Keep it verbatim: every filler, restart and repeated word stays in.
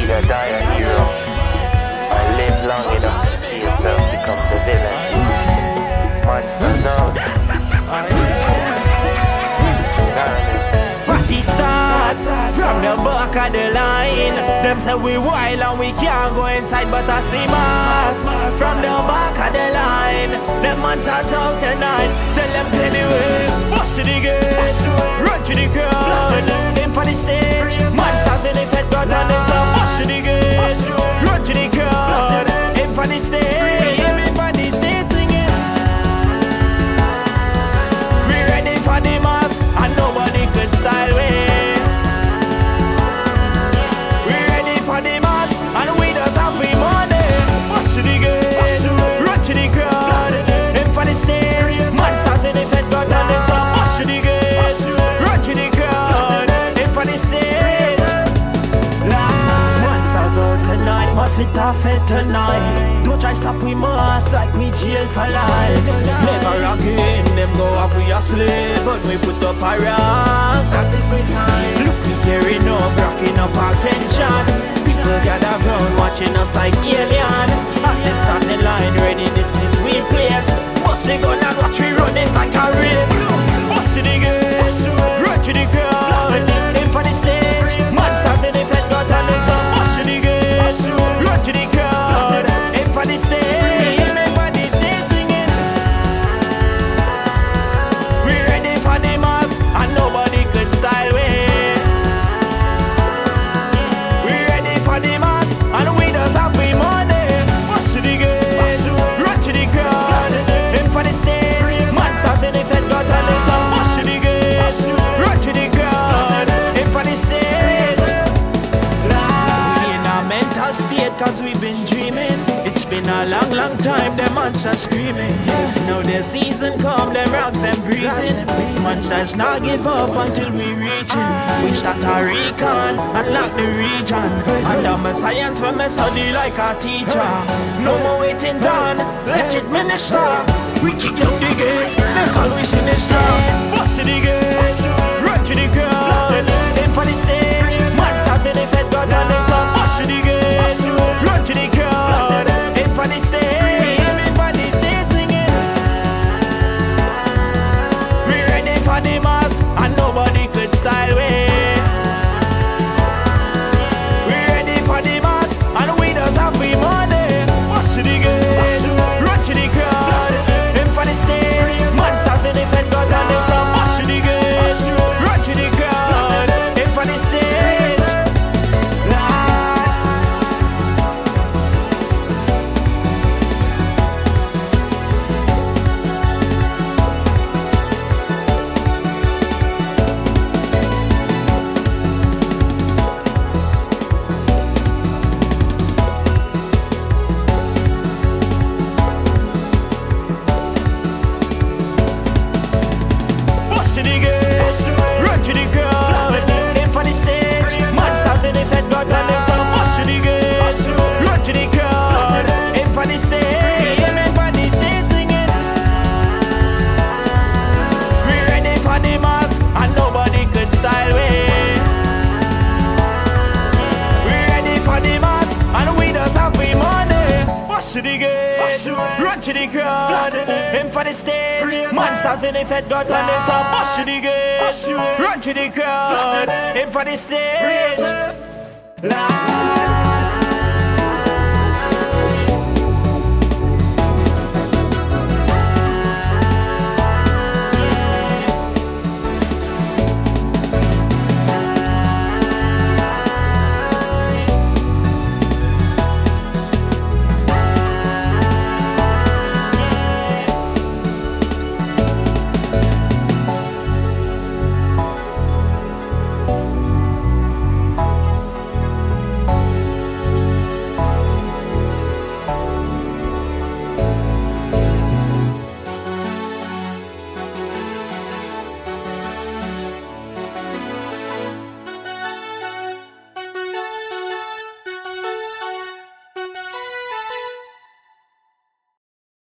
either die a hero or live long enough to see yourself become the villain. Monsterz Out. Party starts from the back of the line. Them say we wild and we can't go inside, but I see mass from the back of the line. Them Monsterz Out tonight. Tell them anyway. Push to the gate, run to the crowd. Aim for the stage. Monsters in the fed got on the top. Push to the gate, run to the crowd. Aim for the stage. Aim for the stage singing. We ready for the mass and nobody could style we. We ready for the mass and we just have the money. Push to the gate, run to the crowd. Aim for the stage. Monsters in the fed got on the top. Push to the gate, run to the crowd. Aim for the stage. Monsterz Out tonight, must it off it tonight. Don't try stop we must like we jail for life. Never again, them go up we a slave. But we put up a rank, that is we sign. Look we carrying up, rocking up our tension. People gather round watching us like alien. At the starting line, ready, this is we place. Bust the gun and watch we run it like a race. Bust the gate, run to the crowd. Aim for the stage. Monsters in the fed got on the top. Bust the gate, run to the crowd. Aim for the stage. Aim for the stage singing. We ready for the mass and nobody could style we. We ready for the mass and we just have the money. Bust the gate, run to the crowd. Aim for the stage. Monsters in the fed got on the top. Bust the gate, run to the crowd. Aim for the stage. We in a mental state cause we've been dreaming. It's been a long, long time, them monsters screaming. Now the season come, them rocks, them breezing. Monsters not give up until we reaching. We start a recon, unlock the region. Under my science when me study like a teacher. No more waiting done, let it minister. We kick out the gate, they call we sinister. Bust the gate, run to the crowd. Aim for the stage. Monsters in the fed got on the top. Bust the gate, run to the crowd. Aim for the stage. Aim for the stage singing. We ready for the mass and nobody could style we. We ready for the mass and we just have the money. Bust the gate, run to the crowd. Aim for the stage. Monsters in the fed got on the top. Bust the gate, run to the crowd. Aim for the stage. Bust the gate, run to the crowd. Aim for the stage. Monsters in the fed got on the top. Bust the gate, run to the crowd. Aim for the stage. Aim for the stage singing. We ready for the mass and nobody could style we. We ready for the mass and we just have the money. Bust the gate, run to the crowd. Aim for the stage. Monsters in the fed got on the top. Bust the gate, run to the crowd. Aim for the stage.